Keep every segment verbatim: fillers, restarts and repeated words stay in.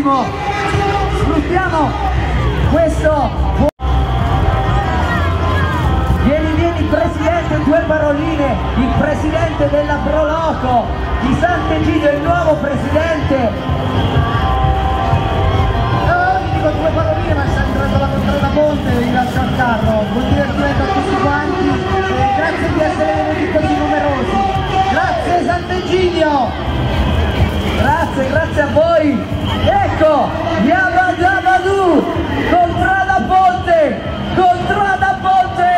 attimo, sfruttiamo questo. Vieni, vieni Presidente, due paroline, il Presidente della Proloco di Sant'Egidio, il nuovo Presidente. No, vi dico due paroline, ma sta entrando la contrada Monte, vi lascio al carro. Buon divertimento a tutti quanti e grazie di essere venuti così numerosi. Grazie Sant'Egidio! Grazie, grazie a voi. Ecco, Yabba Dabba Doo, Contrada Ponte, Contrada Ponte.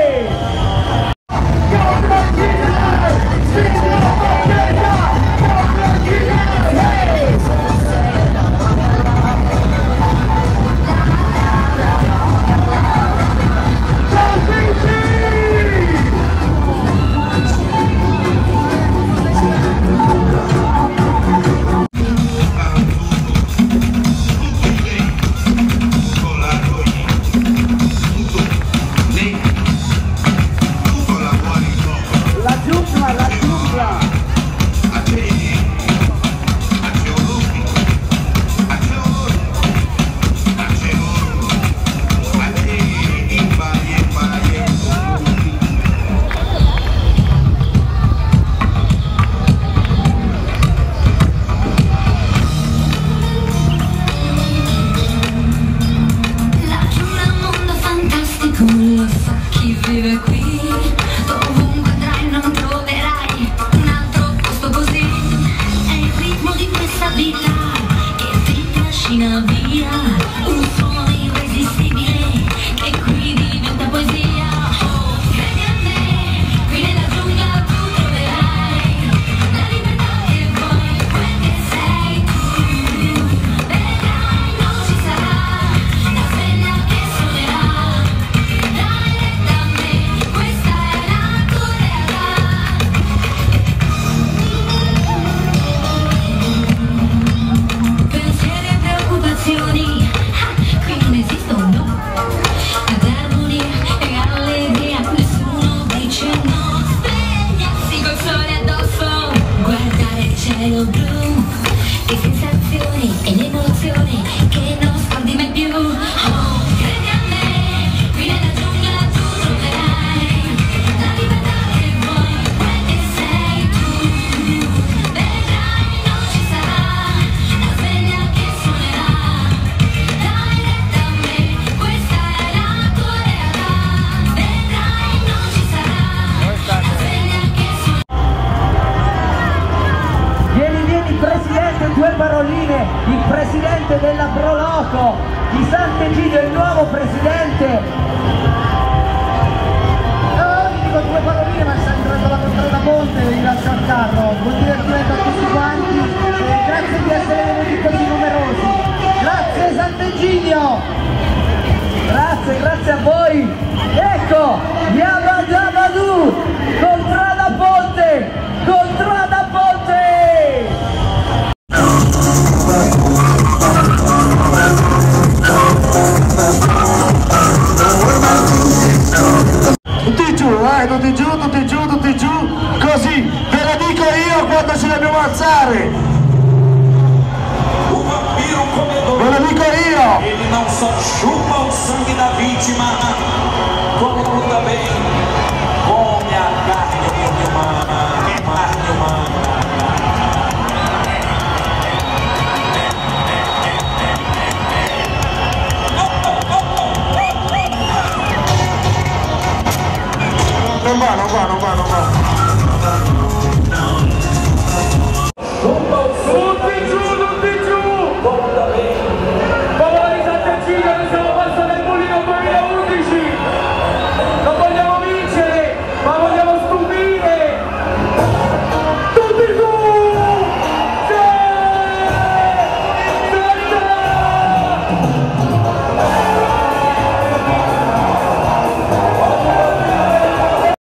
Chi vive qui, dovunque andrai non troverai un altro posto così. È il ritmo di questa vita che ti trascina via, un suono irresistibile che qui diventa poesia. Oh, credi a me, qui nella giungla tu troverai la libertà che vuoi, quel che sei tu. Vedrai, non ci sarà la sveglia che suonerà. Cielo blu, le sensazioni e l'emozione che non scordi mai più. Oh, credi a me, qui nella giungla tu troverai la libertà che vuoi, quel che sei tu. Vedrai, non ci sarà la sveglia che suonerà. Dai retta a me, questa è la tua realtà. Vedrai, non ci sarà la sveglia che suonerà. Vieni, vieni Presidente, due paroline, il Presidente della Proloco di Sant'Egidio, il nuovo Presidente. No, vi dico due paroline, ma sta entrando la contrada Monte, vi lascio al carro. Buon divertimento a tutti quanti e grazie di essere venuti così numerosi. Grazie Sant'Egidio! Grazie, grazie a voi. Ecco, Yabba Dabba Doo, Contrada Ponte, Contrada Ponte. Tutti giù, eh, tutti giù, tutti giù, tutti giù, così ve la dico io quando ci dobbiamo alzare. O vampiro comedor, Ve la dico io. ele não só chupa o sangue da vítima, como também come a carne humana, carne humana. Non va, non va, non va, non va.